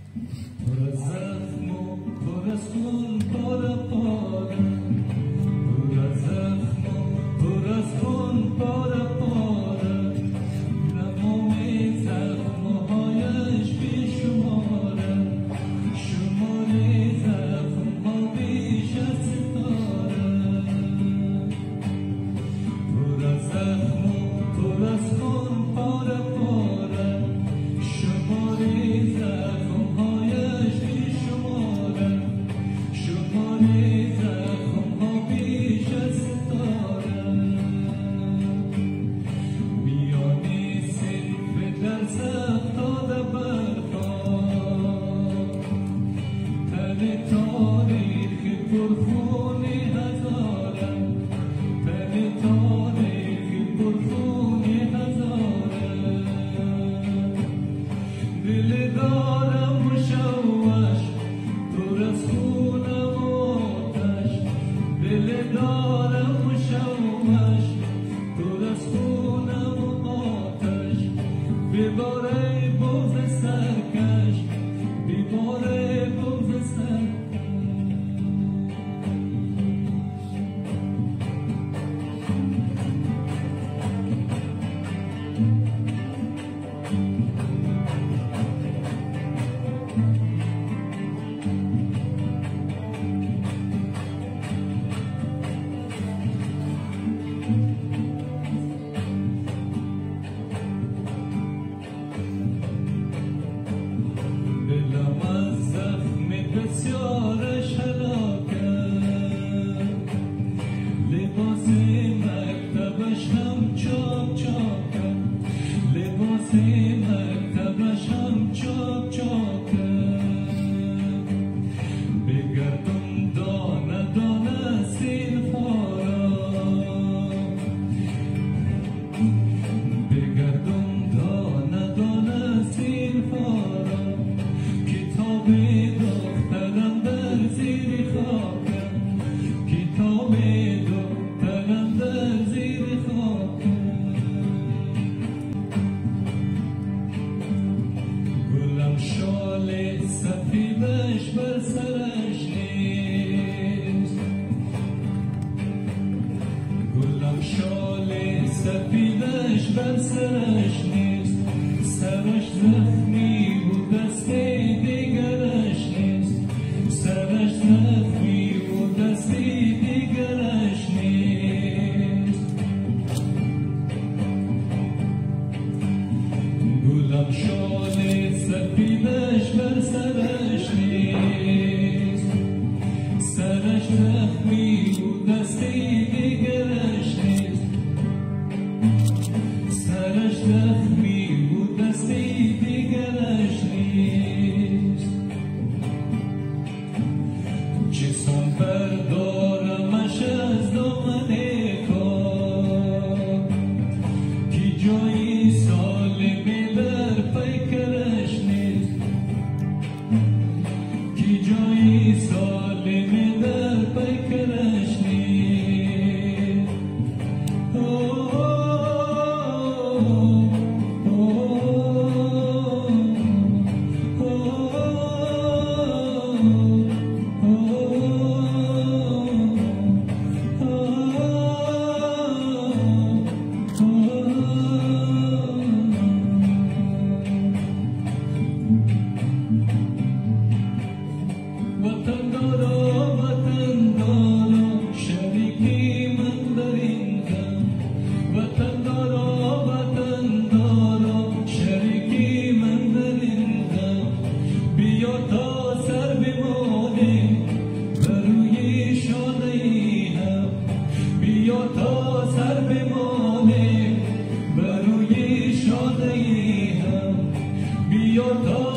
پر از زخم و پر از خون پاره پاره، پر از زخم و پر از خون پاره پاره، تمام زخم‌هایش بی‌شماره، شمار زخم‌ها بیش از ستاره. پر از زخم و پر از خون پاره پاره، شمار زخم‌هایش بی‌شماره، شمار زخم‌ها بیش از ستاره. میان صنف در سفتاده برخا، تن تاریخ پرخون هزاره، تن تاریخ پرخون هزاره. دل دارم مشوش پر از خونم و آتش، دل دارم مشوش پر از خونم و آتش. بباره بغض سرکش، بباره بغض سرکش. دلم از زخم بسیارش هلاکه، لباس مکتبش هم چاک چاکه، لباس مکتبش هم چاک چاکه. بگردم دانه دانه زینه‌ها را، بگردم دانه دانه زینه‌ها را. کتاب دخترم در زیر خاکم، کتاب دخترم در زیر خاکم. گلم شال سفیدش بر سرش نیست، گلم شال سفیدش بر سرش نیست. سرش زخمی و دست دیگرش نیست، سرش زخمی و دست دیگرش نیست. گلم شال سفیدش بر سرش نیست، سرش زخمی و دست دیگرش نیست، سرش زخمی و دست دیگرش نیست. چسان بردارمش از دامن کار، که جایی سالمی در پیکرش نیست، که جایی سالمی در پیکرش نیست. وطن دارا وطن دارا شریکی من در این غم، وطن دارا وطن دارا شریکی من در این غم. بیا تا سر بمانیم بر روی شانه هم، بیا تا سر بمانیم بر روی شانه هم. بیا تا